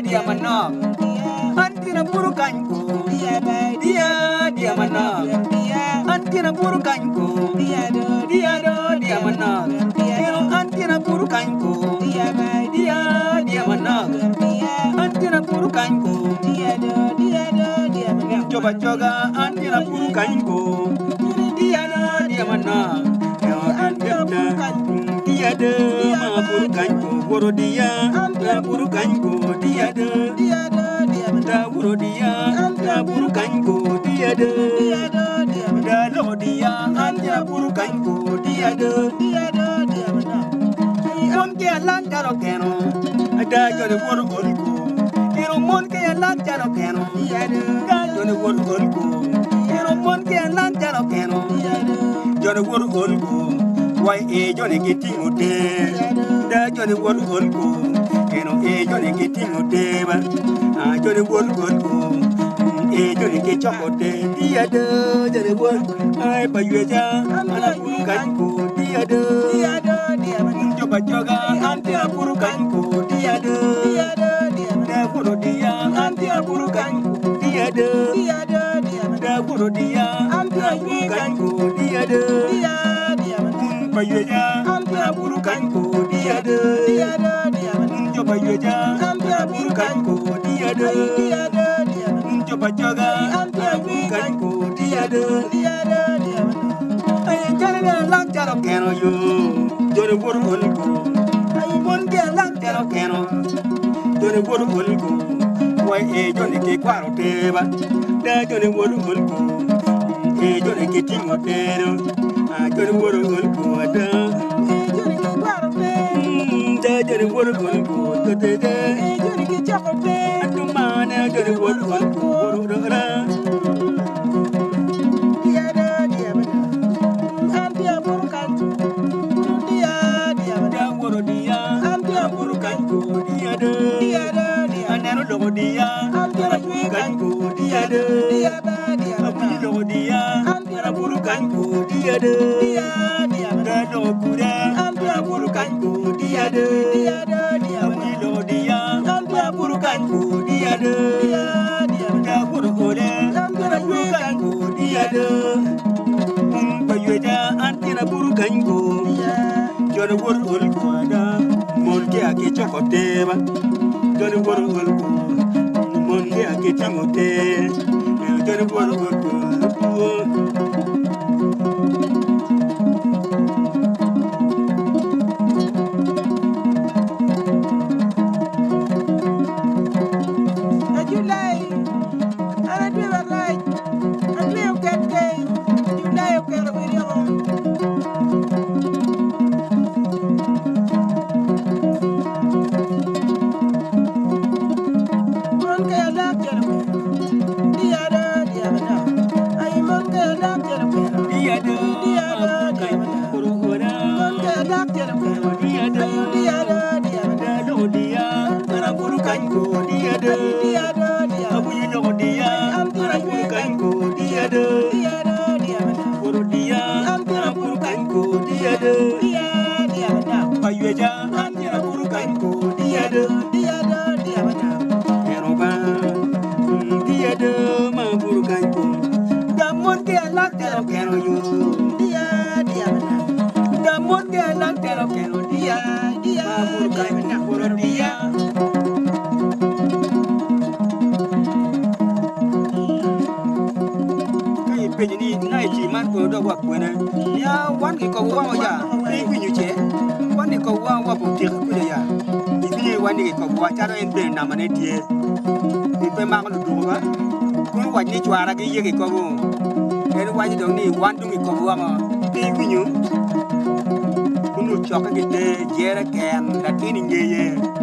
dia mana antina buru kanku dia mana antina buru kanku dia mana antina buru kanku dia mana antina buru kanku coba antina buru kanku dia mana dia de ma buru kanku buru dia buru kanku dia de da buru dia buru kanku dia de da lo dia anja buru kanku dia de mon ke lan jaro keno da jore buru olku ero mon ke lan jaro keno da jore buru olku ero mon ke lan jaro keno jore buru olku why Johnny getting ude da Johnny won olku eno Johnny getting ude ba Johnny won olku Johnny ke chokote dia de Johnny won ai pa yuja ana kanku dia de coba joga anti apuru kanku dia de da puru dia anti apuru kanku dia de da puru dia anti apuru kanku dia de Bayuja, ampera buru kanku dia de. Coba yuja, ampera buru kanku dia de. Coba jaga, ampera buru kanku dia de. Ayah jalan lang jaro keno yo, jore buru olku. Ayah mon ke lang jaro keno, jore buru olku. Wai jore ke kwaro teba, da jore buru olku. Jore ke tingo tero. Jore woro olku ada jore ke kwaro te da jore woro olku te jore ke chako te atu mana jore woro olku woro ra dia bana ampia woro kanku dia bana woro dia ampia woro kanku dia anero logo dia ampia kanku dia apu logo dia ampia woro kanku dia da lo kuda ampia buru kanku dia lo dia ampia buru kanku dia da buru kuda ampia buru kanku dia bayuja antina buru kanku jore buru olku ada monke ake chokote ba jore buru olku monke ake timote jore buru olku Bayuja anjira buru kanku dia de eroba dia de ma buru kanku damon ke alak tero kero yu dia damon ke alak tero kero dia buru kanku buru dia kai pejini nai chi man ko do wa kwena ya wan ki ko wa ya ni kunyu che wani ko wa butir ku ya ibi wani ko wa charo en be na mane die ni pe ma ko do ba ku wa ni chwara ge ye ko bu en wa ni do ni wan du mi ko wa ma bi kunyu kunu chok ge te jere ken da tini ye